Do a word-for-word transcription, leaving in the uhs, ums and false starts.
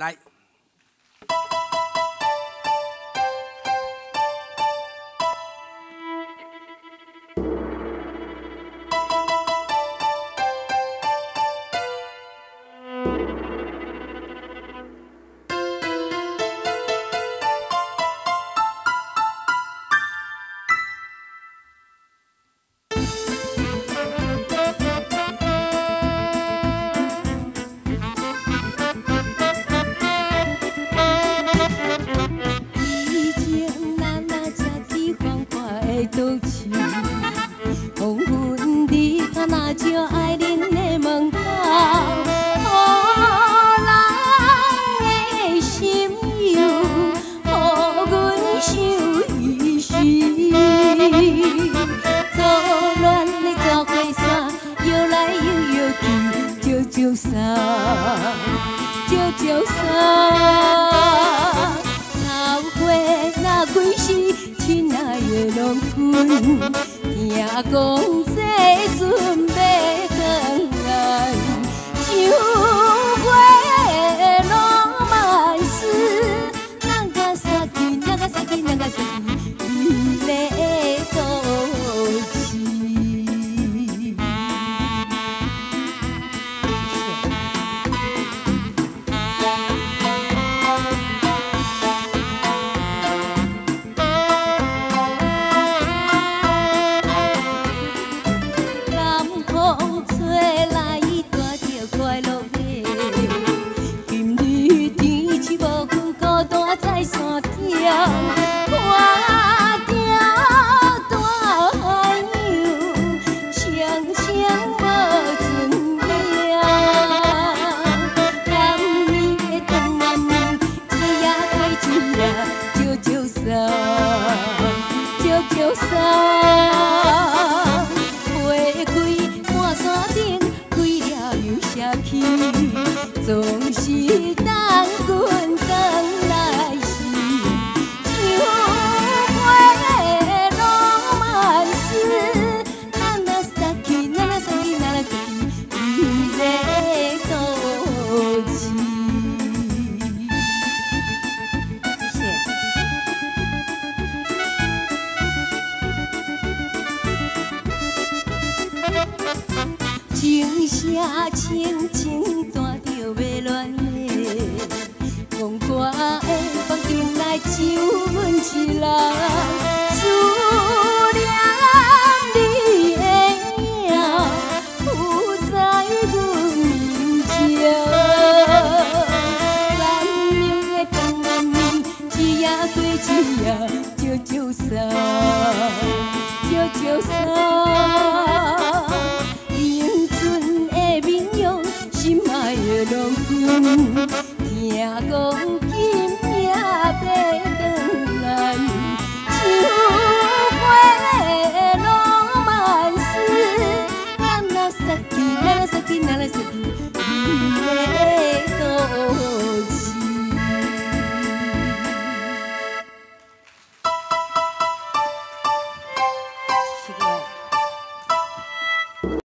来。 都市，黄昏日头若照爱恁的门口，予人的心忧，予阮想遗失。错乱的纸花伞，摇来摇摇去，招招伞，招招伞。草花若开时。亲爱的农村，听讲这阵要回来，像花的浪漫诗，哪个撒去，哪个撒去，哪个撒去，美丽的都市。在山顶，看条大海洋，双双无存量。南面的东南面，一夜开一夜，招招伞，招招伞。花开满山顶，开了又谢去，总是等阮等。情声轻轻弹着要乱的，风歌的房间来唱阮一人，思念你的影，浮在阮面前。南明的东南面，一夜过一夜，招招伞，招招伞。